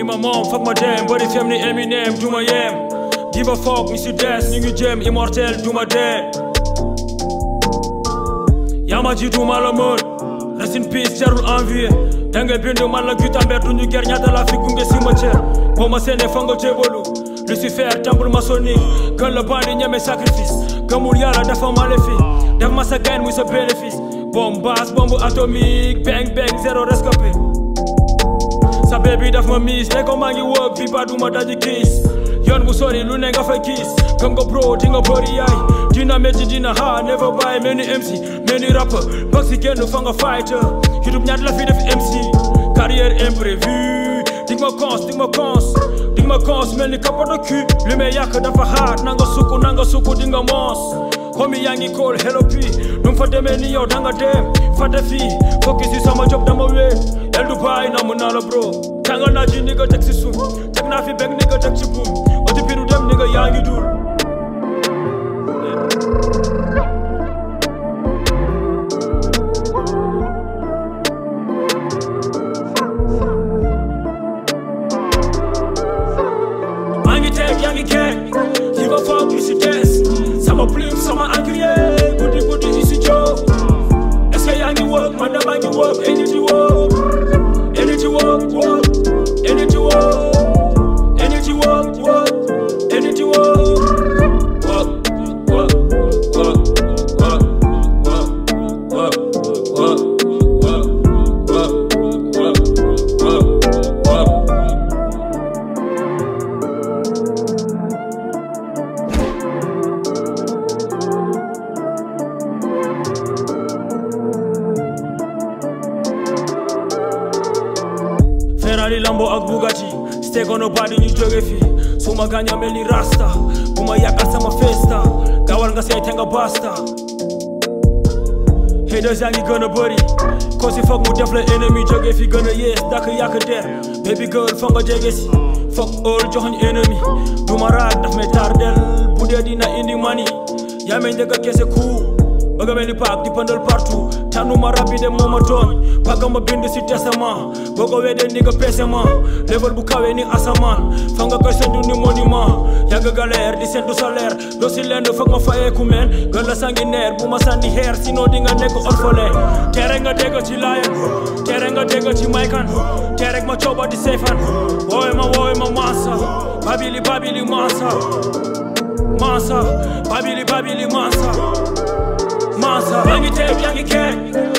Be my mom, fuck my damn. Body family, Eminem, do my yam. Give a fuck, me see death, nigga jam, immortal, do my dad. Yamaji do malamon, rest in peace, jarul envie. Danga bindo mala gutamber, do ñu ger ñata la fi gunge cimetière. Boma sene fango jebolu, Lucifer, temple maçonnique. Gun la bandi ñame sacrifice, gamul yalla dafa malefi. Def ma sa gain muy sa bénéfice. Bombas, bombe atomique, bang bang, zéro rescapé. Sa baby daf ma miss, ne ko maa ngi work, bi ba duma daji kiss. Yoon bu sori lu ne nga fay gis, gëm nga bro di nga bëri yaay. Dina metti dina hard, never buy many MC, many rapper. Box si génn fa nga fighter, YouTube ñaat la fi def MC. Carrière imprévue, dig ma cons, mel ni kappa de cul. Li may yàq dafa hard, nanga sukku di nga mos. Homie yaa ngi call hello P, nu fa demee ni yow danga dem. Fate fii, focus si sama job dama wéet. El du bàyyi na mu naa la bro, tàngal naa ji ni nga teg si suuf. Teg naa fi beg ni nga teg ci buum. Oti piru dem ni nga yaa ngi dul. Maa ngi teg yaa ngi keg, di nga foog yu si des. Sama plume sama encrier, guddi yu si joo. Est-ce que yaa ngi work, man damaa ngi work, energy work. Energy work, work, energy work. Energy work, work, energy work. Work, work, work, work, work, work, work, work, work, work. Ferrari, Lambo ak Bugatti, stay on nobody ñu jóge fi. Suma gaaña mel ni rasta, bu ma yàqal sama festa. Gaawal nga seete nga basta. Haters yaa ngi gën a bëri, ko si foog mu def la ennemi jóge fi gën a yees dak yàq der. Baby girl foog nga jege si, foog all joxoñ ennemi. Du ma raat daf may tardel, bu dee dina indi mani. Yaa may njëkk a kese ku, bëgga mel ni paak di pëndal partout. Tànnu ma rab bi de moo ma tooñ, pagga ma bind si testament. Boo ko weedee ni nga pese ma, level bu kawe ni asamaan. Fa nga koy sendu ni monument, yàgg galère di sendu salaire. Doo si lenn foog ma fayeeku meen, gën la sanguinaire bu ma sànni xeer, sinon di nga nekk orphelin. Tere nga dégg ci Lion, tere nga dégg ci Maykan, tere ma cooba di Seyfan. Woowe ma Mansa, babili Mansa. Mansa, babili Mansa. Mansa, yaa ngi teg yaa ngi keg,